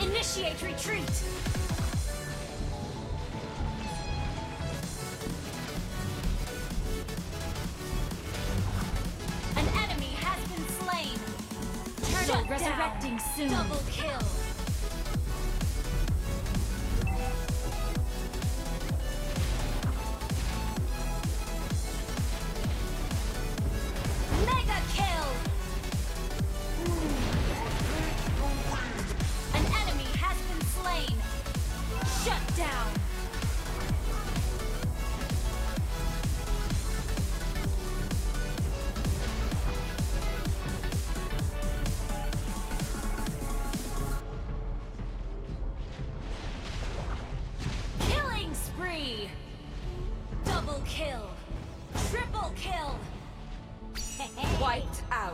Initiate retreat! An enemy has been slain! Turtle resurrecting soon! Double kill! Mega kill! An enemy has been slain! Shut down! Killing spree! Double kill! Triple kill! Wiped out.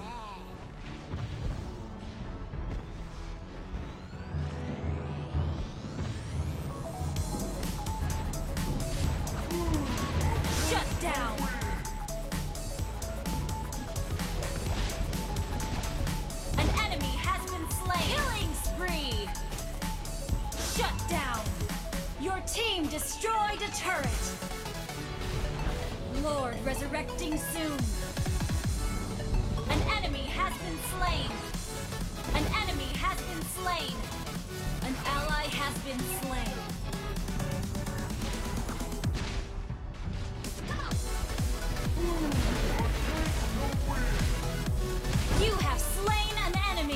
Shut down! An enemy has been slain! Killing spree! Shut down! Your team destroyed a turret! Lord resurrecting soon! An enemy has been slain! An enemy has been slain! An ally has been slain! You have slain an enemy!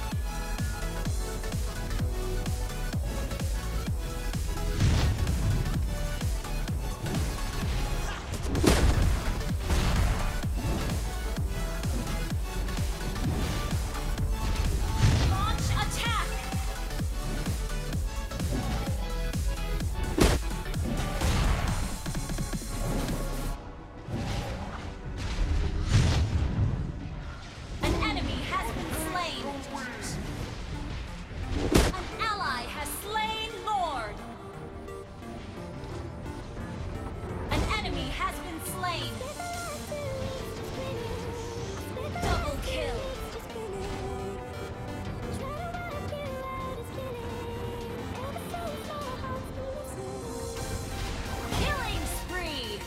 Launch attack! An enemy has been slain! An ally has slain Lord! An enemy has been slain! Double kill! Killing spree!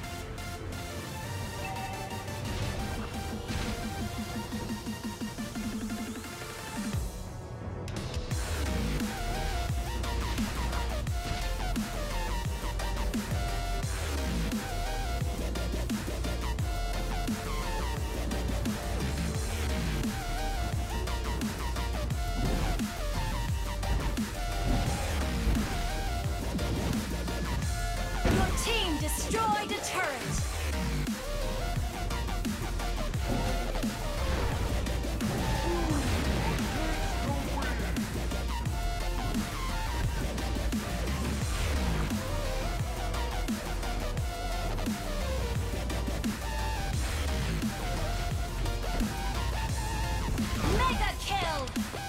Your team destroyed a turret! Mega kill!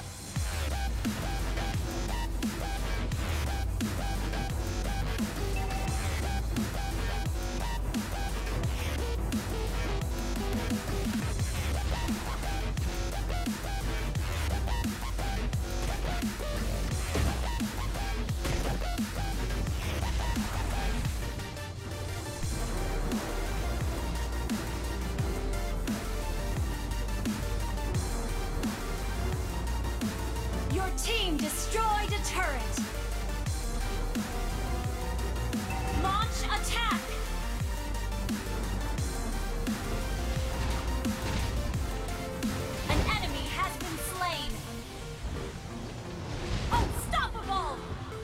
Your team destroyed a turret! Launch attack! An enemy has been slain! Unstoppable!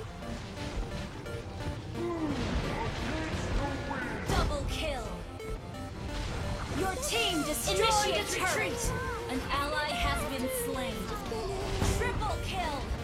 Double kill! Your team destroyed a turret! An ally has been slain! Triple kill!